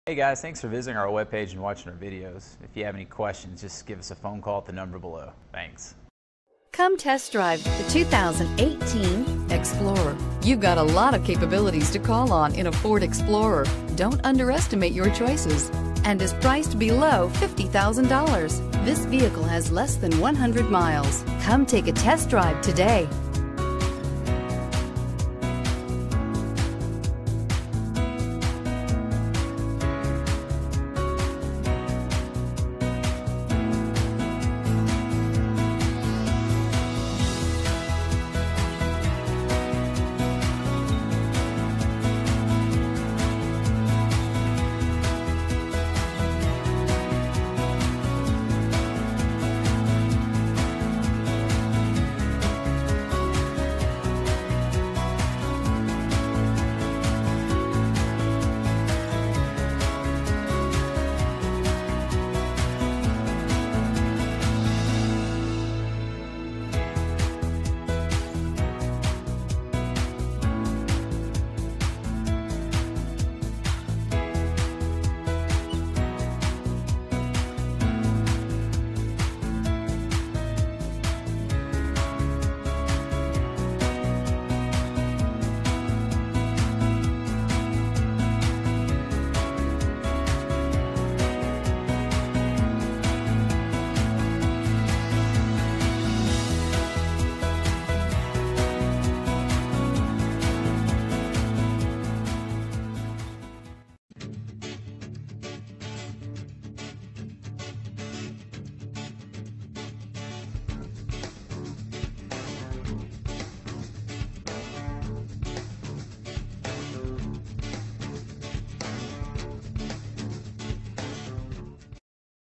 Hey guys, thanks for visiting our webpage and watching our videos. If you have any questions, just give us a phone call at the number below. Thanks. Come test drive the 2018 Explorer. You've got a lot of capabilities to call on in a Ford Explorer. Don't underestimate your choices, and is priced below $50,000. This vehicle has less than 100 miles. Come take a test drive today.